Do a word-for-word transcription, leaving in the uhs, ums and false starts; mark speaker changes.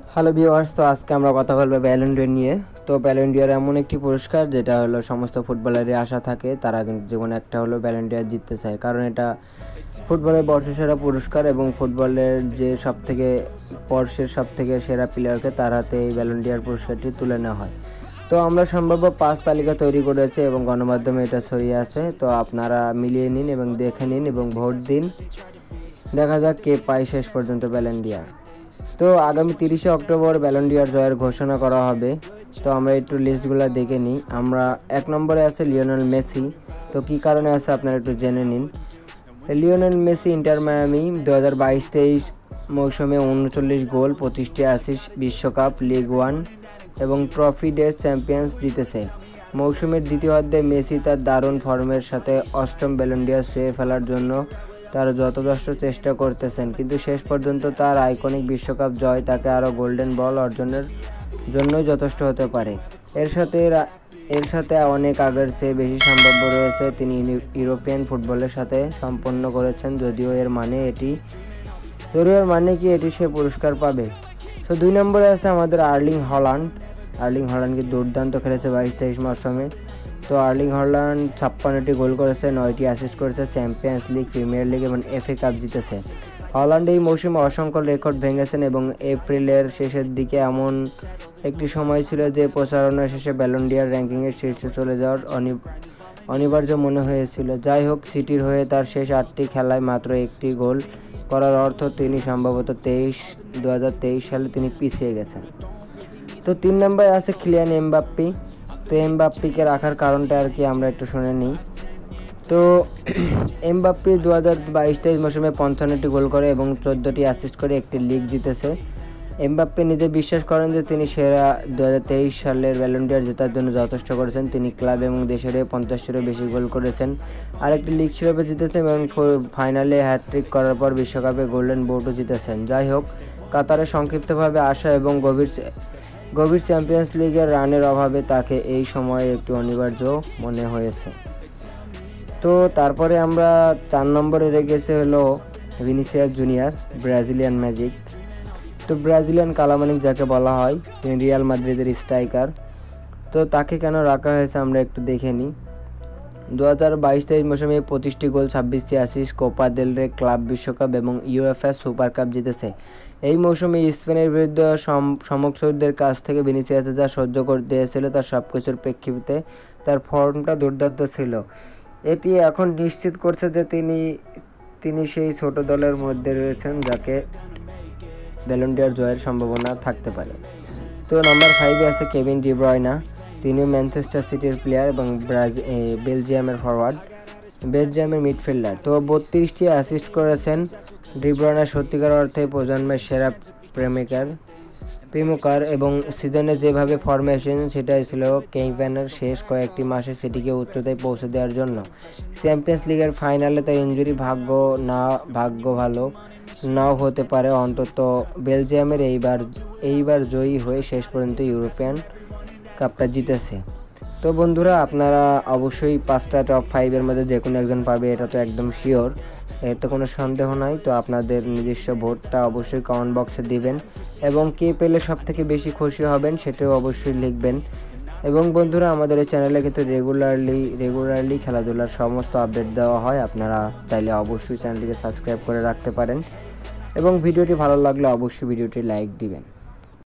Speaker 1: Hello viewers, তো আজকে আমরা কথা বলবো ব্যালন ডি অর নিয়ে। তো ব্যালন ডি অর এমন একটি পুরস্কার যেটা হলো সমস্ত ফুটবলারেরই আশা থাকে তারা কিন্তু জীবনে একটা হলো ব্যালন ডি অর জিততে চায়, কারণ এটা ফুটবলের বর্ষসেরা পুরস্কার এবং ফুটবলের যে সব থেকে বর্ষের সব থেকে সেরা প্লেয়ারকে তার হাতে এই ব্যালন ডি অর পুরস্কারটি তুলে নেওয়া হয়। তো আমরা সম্ভাব্য পাঁচ তালিকা তৈরি করেছি এবং গণমাধ্যমে এটা ছড়িয়ে আছে। তো আপনারা মিলিয়ে নিন এবং দেখে নিন এবং ভোট দিন, দেখা যাক কে পায় শেষ পর্যন্ত ব্যালন ডি অর। তো আগামী তিরিশে অক্টোবর ব্যালন ডি অর জয়ের ঘোষণা করা হবে। তো আমরা একটু লিস্টগুলো দেখে নিই। আমরা এক নম্বরে আছে লিওনেল মেসি। তো কী কারণে আছে আপনারা একটু জেনে নিন। লিওনেল মেসি ইন্টার মায়ামি দু হাজার বাইশ তেইশ মৌসুমে উনচল্লিশ গোল, পঁচিশটি অ্যাসিস্ট, বিশ্বকাপ, লিগ ওয়ান এবং ট্রফি ডে চ্যাম্পিয়ন্স জিতেছে। মৌসুমের দ্বিতীয়ার্ধে মেসি তার দারুণ ফর্মের সাথে অষ্টম ব্যালন ডি অর ছুঁয়ে ফেলার জন্য তারা যথেষ্ট চেষ্টা করতেছেন, কিন্তু শেষ পর্যন্ত তার আইকনিক বিশ্বকাপ জয় তাকে আরও গোল্ডেন বল অর্জনের জন্যই যথেষ্ট হতে পারে। এর সাথে এর সাথে অনেক আগের চেয়ে বেশি সম্ভাব্য রয়েছে তিনি ইউরোপিয়ান ফুটবলের সাথে সম্পন্ন করেছেন, যদিও এর মানে এটি যদিও এর মানে কি এটি সে পুরস্কার পাবে। তো দুই নম্বরে আছে আমাদের আর্লিং হল্যান্ড। আর্লিং হল্যান্ডকে দুর্দান্ত খেলেছে বাইশ তেইশ মৌসুমে। তো আর্লিং হল্যান্ড ছাপ্পান্নটি গোল করেছে, নয়টি অ্যাসিস্ট করেছে, চ্যাম্পিয়ন্স লিগ, প্রিমিয়ার লিগ এবং এফএ কাপ জিতেছে। হল্যান্ড এই মৌসুমে অসংখ্য রেকর্ড ভেঙেছেন এবং এপ্রিলের শেষের দিকে এমন একটি সময় ছিল যে প্রচারণা শেষে ব্যালন ডি অর র্যাঙ্কিংয়ের শীর্ষে চলে যাওয়ার অনিবার্য মনে হয়েছিল। যাই হোক, সিটির হয়ে তার শেষ আটটি খেলায় মাত্র একটি গোল করার অর্থ তিনি সম্ভবত তেইশ দু হাজার তেইশ সালে তিনি পিছিয়ে গেছেন। তো তিন নম্বরে আছে কিলিয়ান এমবাপ্পে। তো এমবাপ্পেকে রাখার কারণটা আর কি আমরা একটু শুনে নিই। তো এমবাপ্পে দু হাজার বাইশ তেইশ মৌসুমে পঞ্চান্নটি গোল করে এবং চোদ্দোটি অ্যাসিস্ট করে একটি লিগ জিতেছে। এমবাপ্পে নিজে বিশ্বাস করেন যে তিনি সেরা দু হাজার তেইশ সালের ব্যালন ডি অর জেতার জন্য যথেষ্ট করেছেন। তিনি ক্লাব এবং দেশের পঞ্চাশটিরও বেশি গোল করেছেন, আরেকটি লিগ শিরোপা জিতেছেন এবং ফাইনালে হ্যাটট্রিক করার পর বিশ্বকাপে গোল্ডেন বুটও জিতেছেন। যাই হোক, কাতারে সংক্ষিপ্তভাবে আসা এবং গভীর গভীর চ্যাম্পিয়ন্স লিগের রানের অভাবে তাকে এই সময়ে একটু অনিবার্য মনে হয়েছে। তো তারপরে আমরা চার নম্বরে রেখেছে হলো ভিনিসিয়াস জুনিয়র, ব্রাজিলিয়ান ম্যাজিক। তো ব্রাজিলিয়ান কালামানিক যাকে বলা হয়, তিনি রিয়াল মাদ্রিদের স্ট্রাইকার। তো তাকে কেন রাখা হয়েছে আমরা একটু দেখে নিই। দু হাজার বাইশ তেইশ মৌসুমে পঁচিশটি গোল, ছাব্বিশটি অ্যাসিস্ট, কোপা দেল রে, ক্লাব বিশ্বকাপ এবং ইউএফএ সুপার কাপ জিতেছে। এই মৌসুমে স্পেনের বিরুদ্ধে সমর্থকদের কাছ থেকে ভিনিসিয়াসে যা সহ্য করতে হয়েছিল তার সব কিছুর প্রেক্ষিতে তার ফর্মটা দুর্দান্ত ছিল। এটি এখন নিশ্চিত করছে যে তিনি তিনি সেই ছোট দলের মধ্যে রয়েছেন যাকে ব্যালন ডি অর জয়ের সম্ভাবনা থাকতে পারে। তো নাম্বার ফাইভে আছে কেভিন ডি ব্রয়না। তিনিও ম্যানচেস্টার সিটির প্লেয়ার এবং বেলজিয়ামের ফরওয়ার্ড, বেলজিয়ামের মিডফিল্ডার। তো বত্রিশটি অ্যাসিস্ট করেছেন। ডি ব্রয়না সত্যিকার অর্থে প্রজন্মের সেরা প্রেমিকার প্রেমিকার এবং সিজনে যেভাবে ফর্মে এসেছেন সেটাই ছিল কেইভ্যানের শেষ কয়েকটি মাসে সেটিকে উচ্চতায় পৌঁছে দেওয়ার জন্য। চ্যাম্পিয়ন্স লিগের ফাইনালে তাই ইনজুরি ভাগ্য না ভাগ্য ভালো নাও হতে পারে, অন্তত বেলজিয়ামের এইবার এইবার জয়ী হয়ে শেষ পর্যন্ত ইউরোপিয়ান কাপটা জিতেছে। তো বন্ধুরা, আপনারা অবশ্যই পাঁচটা টপ ফাইভের মধ্যে যে কোনো একজন পাবে, এটা তো একদম শিওর, এর তো কোনো সন্দেহ নাই। তো আপনাদের নিজস্ব ভোটটা অবশ্যই কমেন্ট বক্সে দিবেন এবং কে পেলে সব থেকে বেশি খুশি হবেন সেটাও অবশ্যই লিখবেন। এবং বন্ধুরা, আমাদের এই চ্যানেলে কিন্তু রেগুলারলি রেগুলারলি খেলাধুলার সমস্ত আপডেট দেওয়া হয়। আপনারা চাইলে অবশ্যই চ্যানেলটিকে সাবস্ক্রাইব করে রাখতে পারেন এবং ভিডিওটি ভালো লাগলে অবশ্যই ভিডিওটি লাইক দিবেন।